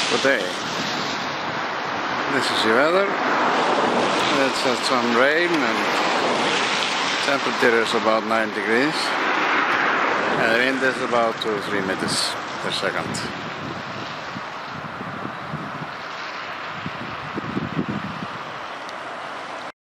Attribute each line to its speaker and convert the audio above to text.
Speaker 1: Good day. This is the weather. It's had some rain and temperature is about 9 degrees and the wind is about 2 or 3 meters per second.